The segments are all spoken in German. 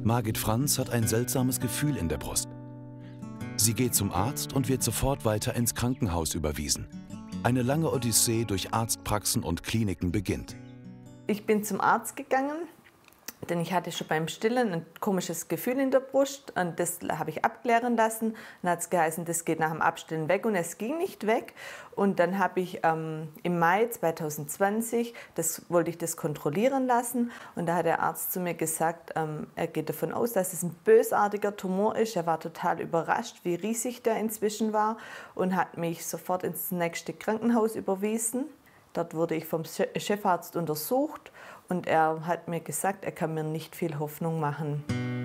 Margit Franz hat ein seltsames Gefühl in der Brust. Sie geht zum Arzt und wird sofort weiter ins Krankenhaus überwiesen. Eine lange Odyssee durch Arztpraxen und Kliniken beginnt. Ich bin zum Arzt gegangen, denn ich hatte schon beim Stillen ein komisches Gefühl in der Brust und das habe ich abklären lassen. Dann hat es geheißen, das geht nach dem Abstillen weg und es ging nicht weg. Und dann habe ich im Mai 2020, wollte ich das kontrollieren lassen und da hat der Arzt zu mir gesagt, er geht davon aus, dass es ein bösartiger Tumor ist. Er war total überrascht, wie riesig der inzwischen war und hat mich sofort ins nächste Krankenhaus überwiesen. Dort wurde ich vom Chefarzt untersucht und er hat mir gesagt, er kann mir nicht viel Hoffnung machen.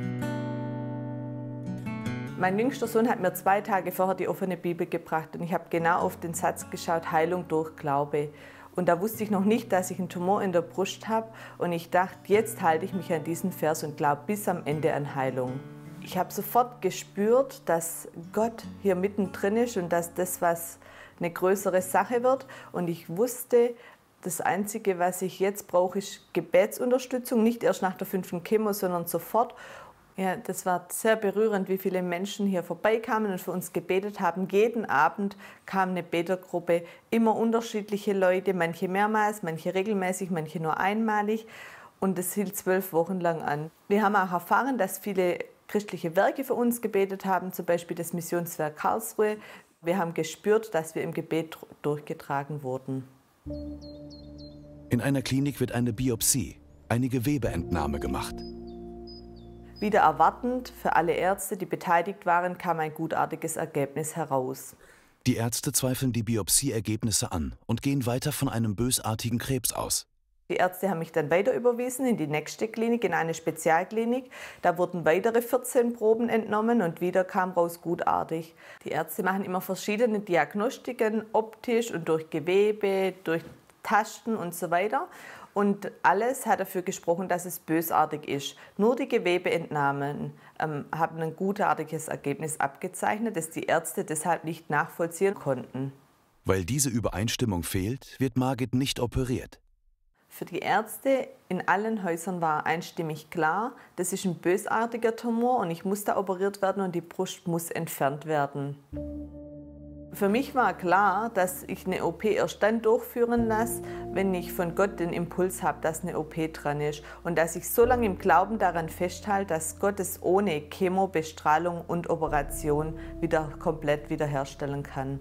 Mein jüngster Sohn hat mir 2 Tage vorher die offene Bibel gebracht und ich habe genau auf den Satz geschaut, Heilung durch Glaube. Und da wusste ich noch nicht, dass ich einen Tumor in der Brust habe und ich dachte, jetzt halte ich mich an diesen Vers und glaube bis am Ende an Heilung. Ich habe sofort gespürt, dass Gott hier mittendrin ist und dass das was eine größere Sache wird und ich wusste, das Einzige, was ich jetzt brauche, ist Gebetsunterstützung, nicht erst nach der 5. Chemo, sondern sofort. Ja, das war sehr berührend, wie viele Menschen hier vorbeikamen und für uns gebetet haben. Jeden Abend kam eine Betergruppe, immer unterschiedliche Leute, manche mehrmals, manche regelmäßig, manche nur einmalig und das hielt 12 Wochen lang an. Wir haben auch erfahren, dass viele christliche Werke für uns gebetet haben, zum Beispiel das Missionswerk Karlsruhe. Wir haben gespürt, dass wir im Gebet durchgetragen wurden. In einer Klinik wird eine Biopsie, eine Gewebeentnahme gemacht. Wieder erwartend für alle Ärzte, die beteiligt waren, kam ein gutartiges Ergebnis heraus. Die Ärzte zweifeln die Biopsieergebnisse an und gehen weiter von einem bösartigen Krebs aus. Die Ärzte haben mich dann weiter überwiesen in die nächste Klinik, in eine Spezialklinik. Da wurden weitere 14 Proben entnommen und wieder kam raus gutartig. Die Ärzte machen immer verschiedene Diagnostiken, optisch und durch Gewebe, durch Tasten und so weiter. Und alles hat dafür gesprochen, dass es bösartig ist. Nur die Gewebeentnahmen haben ein gutartiges Ergebnis abgezeichnet, das die Ärzte deshalb nicht nachvollziehen konnten. Weil diese Übereinstimmung fehlt, wird Margit nicht operiert. Für die Ärzte in allen Häusern war einstimmig klar, das ist ein bösartiger Tumor und ich muss da operiert werden und die Brust muss entfernt werden. Für mich war klar, dass ich eine OP erst dann durchführen lasse, wenn ich von Gott den Impuls habe, dass eine OP dran ist und dass ich so lange im Glauben daran festhalte, dass Gott es ohne Chemo, Bestrahlung und Operation komplett wiederherstellen kann.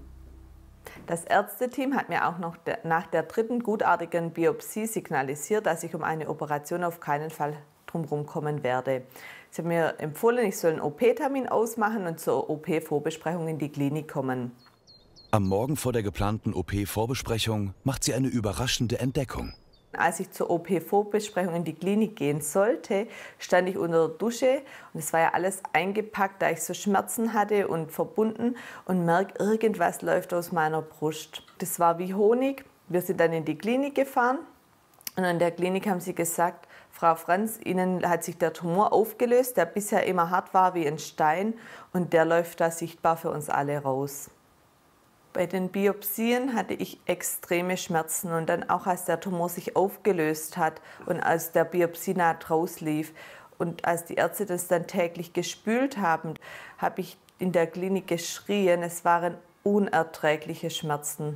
Das Ärzteteam hat mir auch noch nach der 3. gutartigen Biopsie signalisiert, dass ich um eine Operation auf keinen Fall drumherum kommen werde. Sie haben mir empfohlen, ich soll einen OP-Termin ausmachen und zur OP-Vorbesprechung in die Klinik kommen. Am Morgen vor der geplanten OP-Vorbesprechung macht sie eine überraschende Entdeckung. Als ich zur OP-Vorbesprechung in die Klinik gehen sollte, stand ich unter der Dusche und es war ja alles eingepackt, da ich so Schmerzen hatte und verbunden und merke, irgendwas läuft aus meiner Brust. Das war wie Honig. Wir sind dann in die Klinik gefahren und in der Klinik haben sie gesagt, Frau Franz, Ihnen hat sich der Tumor aufgelöst, der bisher immer hart war wie ein Stein und der läuft da sichtbar für uns alle raus. Bei den Biopsien hatte ich extreme Schmerzen und dann auch, als der Tumor sich aufgelöst hat und als der Biopsienaht rauslief und als die Ärzte das dann täglich gespült haben, habe ich in der Klinik geschrien. Es waren unerträgliche Schmerzen.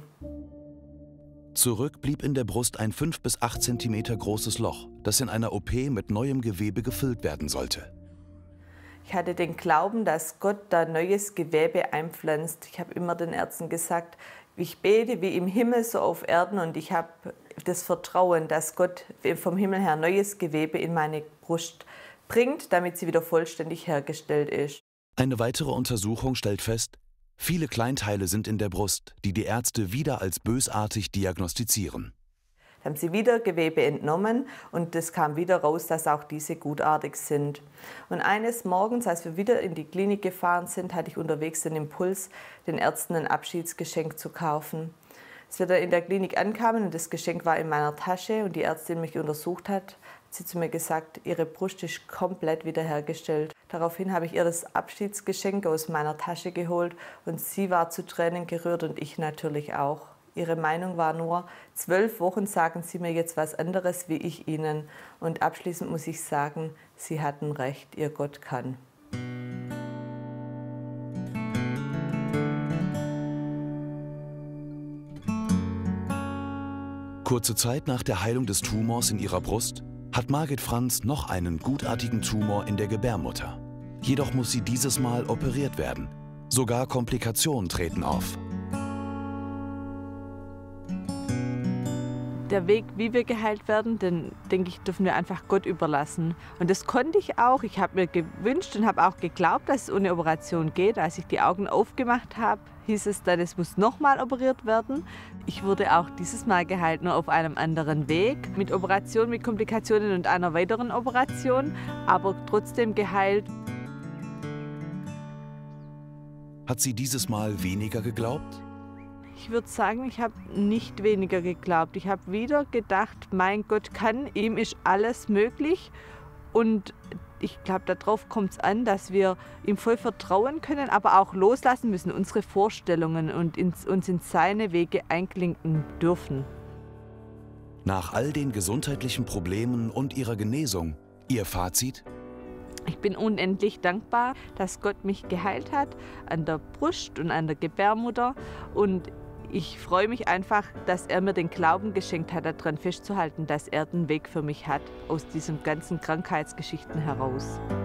Zurück blieb in der Brust ein 5 bis 8 Zentimeter großes Loch, das in einer OP mit neuem Gewebe gefüllt werden sollte. Ich hatte den Glauben, dass Gott da neues Gewebe einpflanzt. Ich habe immer den Ärzten gesagt, ich bete wie im Himmel so auf Erden und ich habe das Vertrauen, dass Gott vom Himmel her neues Gewebe in meine Brust bringt, damit sie wieder vollständig hergestellt ist. Eine weitere Untersuchung stellt fest, viele Kleinteile sind in der Brust, die die Ärzte wieder als bösartig diagnostizieren. Da haben sie wieder Gewebe entnommen und es kam wieder raus, dass auch diese gutartig sind. Und eines Morgens, als wir wieder in die Klinik gefahren sind, hatte ich unterwegs den Impuls, den Ärzten ein Abschiedsgeschenk zu kaufen. Als wir da in der Klinik ankamen und das Geschenk war in meiner Tasche und die Ärztin mich untersucht hat sie zu mir gesagt, ihre Brust ist komplett wiederhergestellt. Daraufhin habe ich ihr das Abschiedsgeschenk aus meiner Tasche geholt und sie war zu Tränen gerührt und ich natürlich auch. Ihre Meinung war nur, 12 Wochen sagen Sie mir jetzt was anderes wie ich Ihnen. Und abschließend muss ich sagen, Sie hatten recht, Ihr Gott kann. Kurze Zeit nach der Heilung des Tumors in ihrer Brust hat Margit Franz noch einen gutartigen Tumor in der Gebärmutter. Jedoch muss sie dieses Mal operiert werden. Sogar Komplikationen treten auf. Der Weg, wie wir geheilt werden, den, denke ich, dürfen wir einfach Gott überlassen. Und das konnte ich auch. Ich habe mir gewünscht und habe auch geglaubt, dass es ohne Operation geht. Als ich die Augen aufgemacht habe, hieß es dann, es muss nochmal operiert werden. Ich wurde auch dieses Mal geheilt, nur auf einem anderen Weg. Mit Operation, mit Komplikationen und einer weiteren Operation, aber trotzdem geheilt. Hat sie dieses Mal weniger geglaubt? Ich würde sagen, ich habe nicht weniger geglaubt. Ich habe wieder gedacht, mein Gott kann, ihm ist alles möglich. Und ich glaube, darauf kommt es an, dass wir ihm voll vertrauen können, aber auch loslassen müssen, unsere Vorstellungen und uns in seine Wege einklinken dürfen. Nach all den gesundheitlichen Problemen und ihrer Genesung, ihr Fazit? Ich bin unendlich dankbar, dass Gott mich geheilt hat an der Brust und an der Gebärmutter. Und ich freue mich einfach, dass er mir den Glauben geschenkt hat, daran festzuhalten, dass er den Weg für mich hat, aus diesen ganzen Krankheitsgeschichten heraus.